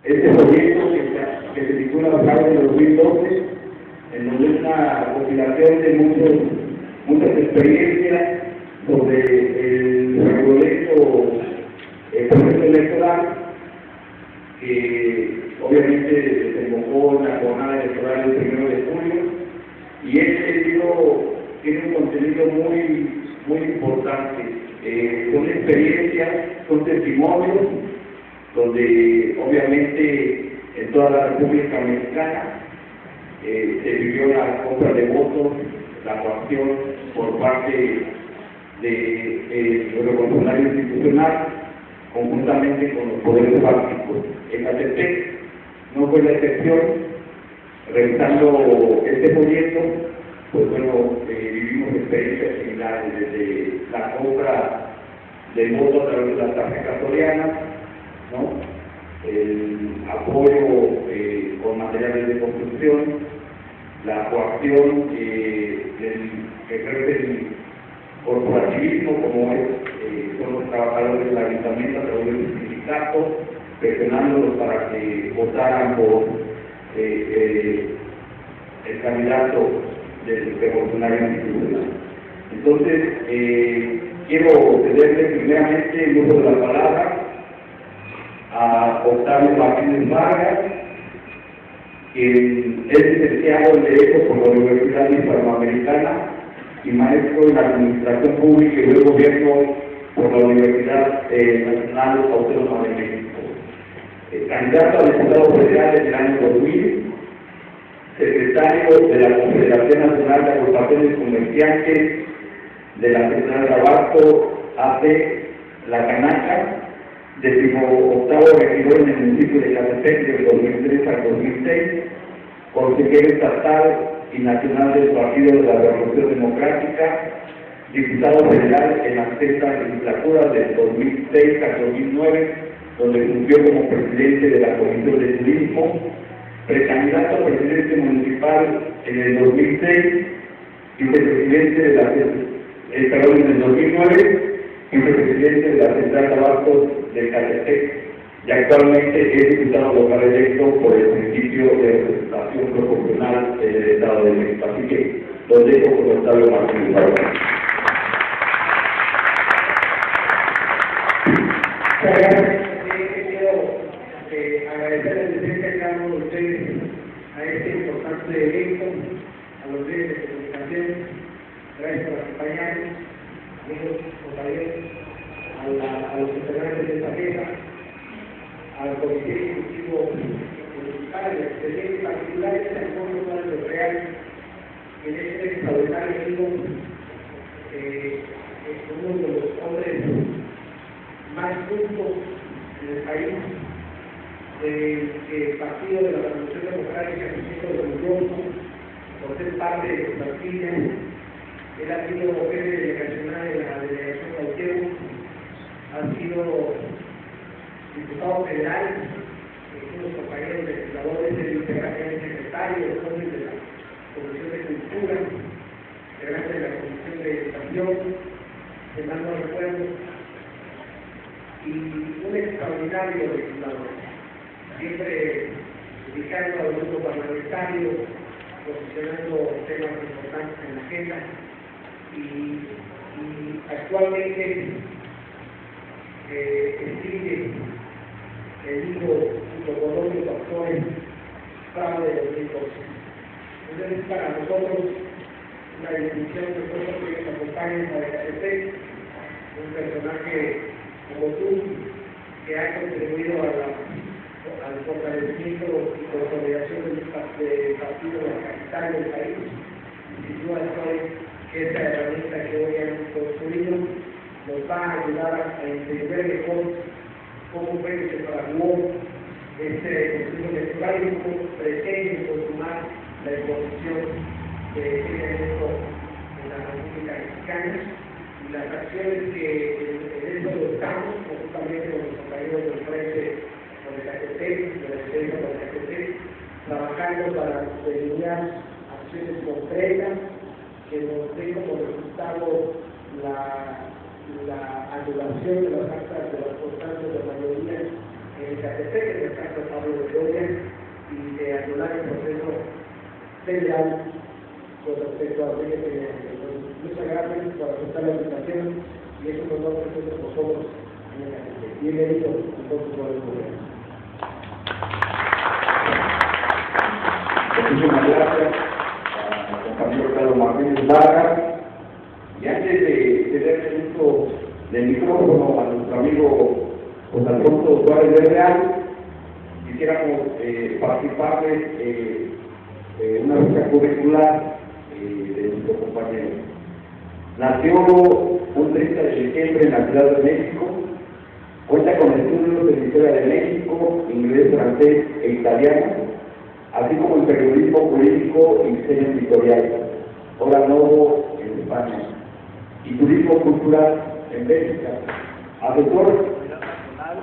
este proyecto que se titula Basado en 2012, en donde es una compilación de muchas experiencias sobre el regulamento proceso electoral que obviamente desembocó en la jornada electoral del 1 de julio, y este libro tiene un contenido muy importante. Son experiencias, son testimonios, donde obviamente en toda la República Mexicana se vivió la compra de votos, la coacción por parte de los revolucionarios institucionales, conjuntamente con los poderes fácticos. Ecatepec no fue la excepción. Revisando este proyecto, pues bueno, vivimos experiencias similares, desde la compra del voto a través de las tarjetas sorianas, ¿no? El apoyo con materiales de construcción, la coacción que ejerce el corporativismo, como son los trabajadores del ayuntamiento a través del sindicato, presionándolos para que votaran por el candidato del revolucionario institucional. Entonces, quiero cederle primeramente el uso de la palabra a Octavio Martínez Vargas, quien es licenciado en Derecho por la Universidad Hispanoamericana y maestro en Administración Pública y del Gobierno por la Universidad Nacional Autónoma de México. Candidato a diputado federal en el año 2000, secretario de la Confederación Nacional de Agrupaciones Comerciantes de la Central de Abasto, AC, La Canaca, 18º regidor en el municipio de Ecatepec del 2003 al 2006, consejero estatal y nacional del Partido de la Revolución Democrática, diputado federal en la sexta legislatura del 2006 al 2009, donde fungió como presidente de la Comisión de Turismo, precandidato a presidente municipal en el 2006, vicepresidente de la en el 2009, vicepresidente de la Central de Abasto de Ecatepec, y actualmente es diputado local electo por el principio de representación proporcional en el Estado de México. Así que lo dejo con Octavio Martínez Vargas. Agradecerles de cerca a cada uno de ustedes a este importante evento, a los medios de comunicación. Gracias por acompañarnos, amigos, compañeros, a los integrantes de esta mesa, al Comité Ejecutivo Municipal, al presidente particular de San Juan Manuel Real, en este extraordinario evento, uno de los hombres más justos en el país, del Partido de la Revolución Democrática, me siento orgulloso por ser parte de su partida. Él ha sido jefe delegacional de la delegación Cuauhtémoc, ha sido diputado federal, unos compañeros legisladores, el secretario de la Comisión de Cultura, integrante de la Comisión de Educación, de más no recuerdo, y un extraordinario legislador, siempre dedicando al grupo parlamentario, posicionando temas importantes en la agenda, y actualmente sigue el hijo junto con otros actores fraude de 2012. Entonces, para nosotros, una distinción de cosas que nos acompañan a Ecatepec, un personaje como tú, que ha contribuido al fortalecimiento y consolidación del partido de la capital del país. Sin duda estoy que esta herramienta que hoy hemos construido nos va a ayudar a entender mejor cómo fue que se fraguó este proceso electoral y cómo pretende consumar la exposición de este evento en la República Mexicana y las acciones que en esto estamos, conjuntamente con los compañeros del Frente por Ecatepec, de la Defensa por Ecatepec, trabajando para delinear acciones concretas que nos den como resultado la anulación de las actas de las constancias de mayoría en Ecatepec, en el caso de Pablo de Gloria, y de anular el proceso federal con respecto a leyes federales. Muchas gracias por aceptar la invitación y es un honor que estén con nosotros en Ecatepec. Bienvenido entonces por el gobierno. Muchísimas gracias al compañero Carlos Martínez Vargas. Y antes de ceder el uso del micrófono a nuestro amigo José Alfonso Suárez del Real, quisiéramos participarles una ficha curricular de nuestro compañero. Nació un 30 de diciembre en la Ciudad de México, cuenta con estudios en Historia de México, inglés, francés e italiano, así como en periodismo político y diseño editorial, Hora Novo en España, y turismo cultural en Bélgica. Asesor nacional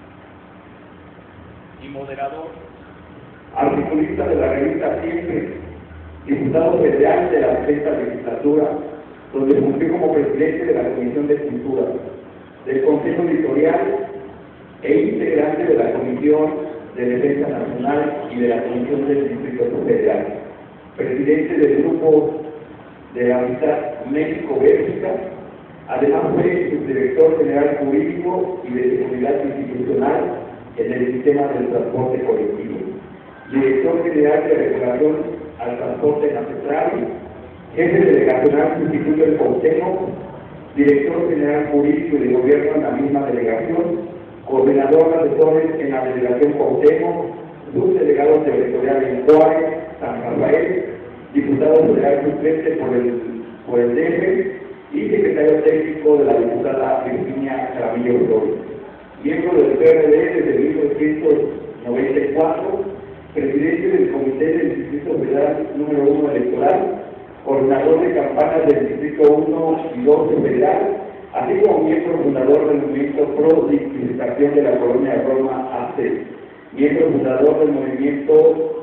y moderador, articulista de la revista Siempre, diputado federal de la 60ª legislatura, donde fungió como presidente de la Comisión de Cultura, del Consejo Editorial e integrante de la Comisión de Defensa Nacional y de la Comisión del Distrito Federal, presidente del Grupo de la Amistad México-Bélgica. Además fue subdirector general jurídico y de seguridad institucional en el sistema del transporte colectivo, director general de regulación al transporte nacional, jefe delegacional sustituto del Cuauhtémoc, director general jurídico y de gobierno en la misma delegación, coordinador de asesores en la delegación Cuauhtémoc, subdelegado territorial en Juárez, San Rafael, diputado federal suplente por el DF y secretario técnico de la diputada Virginia Jaramillo Flores, miembro del PRD desde 1994, presidente del Comité del Distrito Federal número 1 electoral, coordinador de campañas del Distrito 1 y 12 federal, así como miembro fundador del movimiento pro dignificación de la colonia Roma AC, miembro fundador del movimiento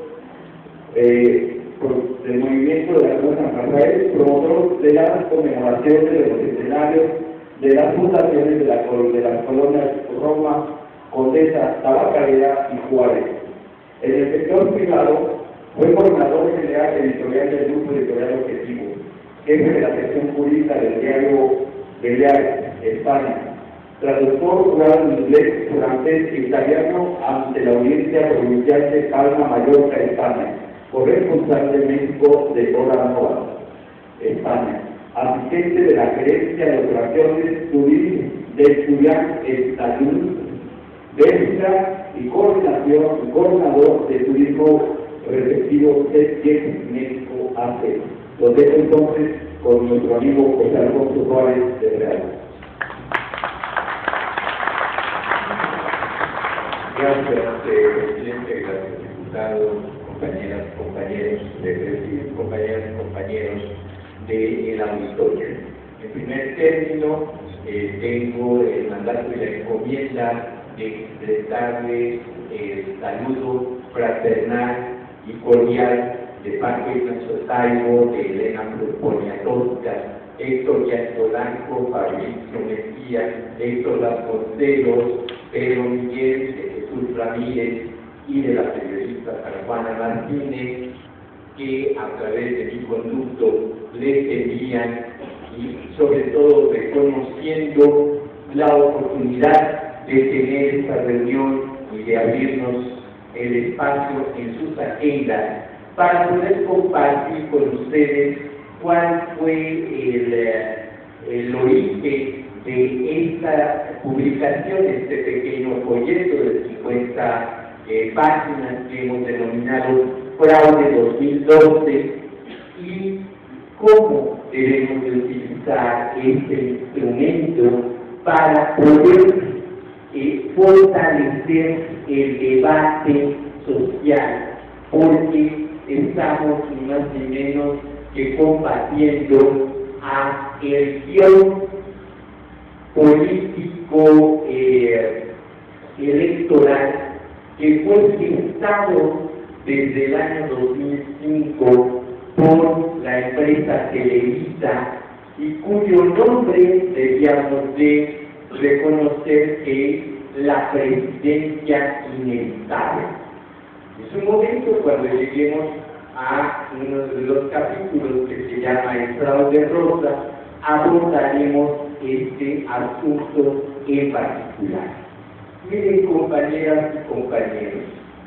de la Cruz San Rafael, promotor de las conmemoraciones de los centenarios de las fundaciones de las colonias Roma, Condesa, Tabacalera y Juárez. En el sector privado fue coordinador general editorial del Grupo Editorial Objetivo, jefe de la sección jurídica del diario Belear, España, traductor jurado en inglés, francés e italiano ante la Audiencia Provincial de Palma, Mallorca, España, corresponsal de México de Hora Novo, España, asistente de la Gerencia de Operaciones de Estudiantes Salud, Bélgica y coordinador de turismo respectivo de México AC. Los dejo entonces con nuestro amigo José Alfonso Suárez de Real. Gracias, presidente, gracias, diputado, compañeras, compañeros de presidio, compañeras y compañeros del auditorio. En primer término, tengo el mandato y la encomienda de prestarles el saludo fraternal y cordial de parte de nuestro Taibo, de Elena Poniatowska, Héctor Díaz Polanco, Fabricio Mejía, Héctor Vasconcelos, Pedro Miguel, de Jesús Ramírez y de la periodista Juana Martínez, que a través de mi conducto les envían y sobre todo reconociendo la oportunidad de tener esta reunión y de abrirnos el espacio en sus agendas para poder compartir con ustedes cuál fue el origen de esta publicación, este pequeño folleto de 50 páginas que hemos denominado Fraude 2012 y cómo debemos de utilizar este instrumento para poder fortalecer el debate social, porque estamos ni más ni menos que combatiendo a el guión político electoral que fue gestado desde el año 2005 por la empresa Televisa y cuyo nombre debíamos de reconocer que la presidencia inevitable. Es un momento cuando lleguemos a uno de los capítulos que se llama El fraude rosa, abordaremos este asunto en particular. Miren, compañeras y compañeros,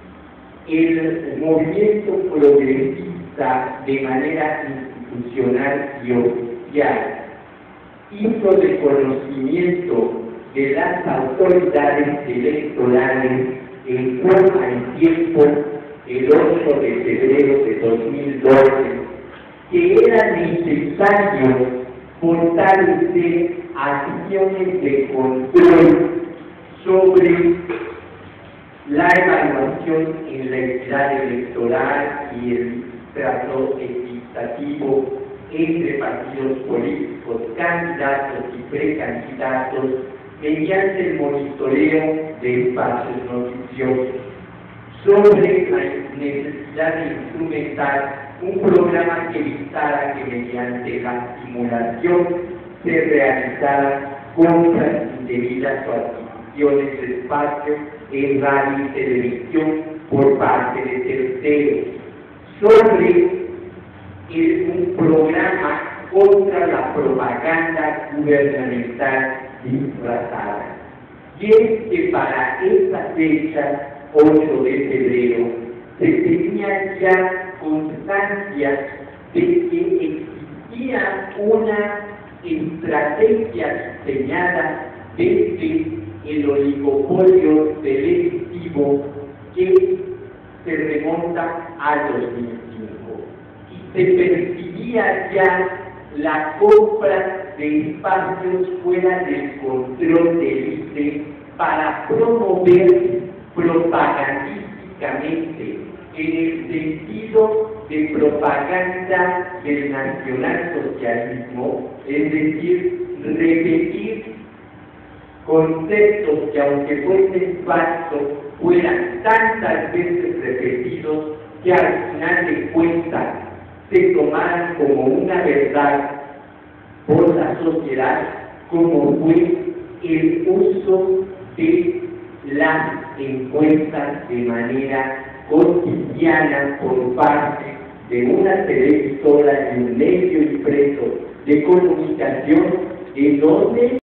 el movimiento progresista de manera institucional y oficial hizo reconocimiento de las autoridades electorales en forma y tiempo el 8 de febrero de 2012 que era necesario fortalecer acciones de control sobre la evaluación en la equidad electoral y el trato equitativo entre partidos políticos, candidatos y precandidatos mediante el monitoreo de espacios noticiosos, sobre la necesidad de instrumentar un programa que evitara que mediante la simulación se realizaran compras indebidas o adquisiciones de espacios en radio y televisión por parte de terceros, sobre un programa contra la propaganda gubernamental disfrazada. Y es que para esta fecha, 8 de febrero, se tenía ya constancia de que existía una estrategia diseñada desde el oligopolio televisivo que se remonta al 2005 y se percibía ya la compra de espacios fuera del control del ICE para promover propagandísticamente en el sentido de propaganda del nacionalsocialismo, es decir, repetir conceptos que aunque fuesen falsos, fueran tantas veces repetidos que al final de cuentas se tomaran como una verdad por la sociedad, como fue el uso de las encuestas de manera cotidiana por parte de una televisora y un medio impreso de comunicación en donde